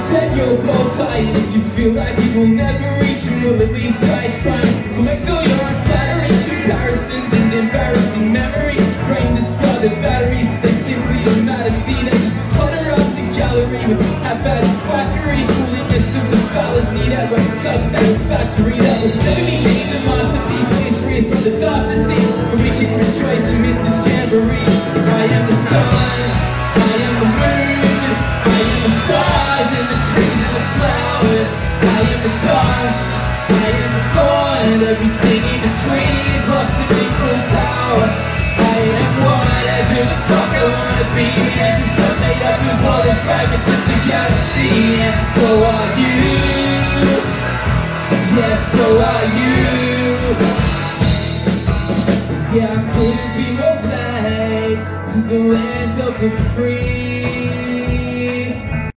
Set your goals high, and if you feel like you will never reach them, well, at least I try and collect all your unflattering comparisons and embarrassing memories. Brain describe the batteries, they simply don't matter. See them clutter up the gallery with haphazard quackery, foolishness of the fallacy that won't self-satisfactory, that will never be deemed a masterpiece. History is from the dark to see, so we can rejoice and miss this jamboree. I am the sun, I am the moon, I am the stars and the trees and the flowers. I am the dust, I am the dawn, and everything in between, possibly full power. I am whatever the fuck I wanna be, and I'm made up of all the fragments of the galaxy. And so are you, yes, so are you. Yeah, I couldn't be more glad to the land of the free.